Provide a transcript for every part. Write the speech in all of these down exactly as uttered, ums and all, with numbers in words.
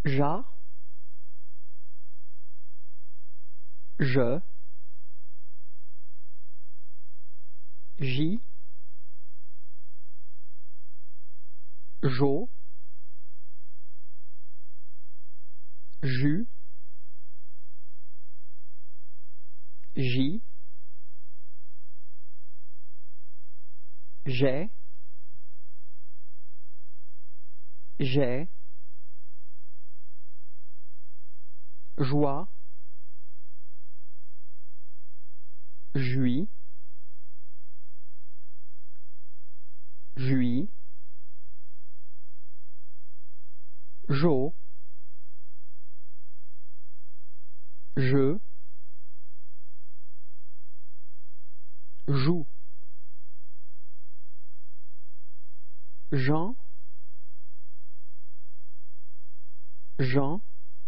Ja, je, j'y, j'au, j'u, j'y, j'ai, j'ai, joie, j'uis, j'uis, j'au, je, joue, Jean, Jean,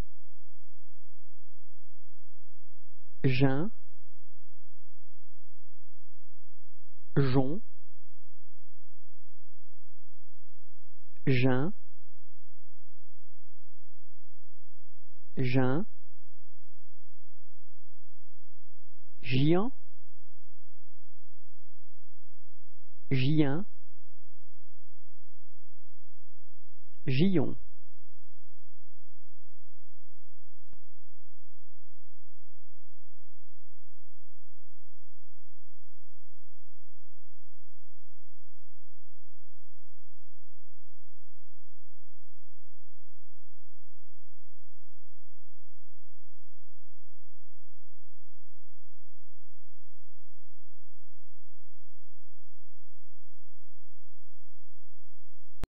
Jean, Jon, Jean, Jean, Gian, Gien, Gillon.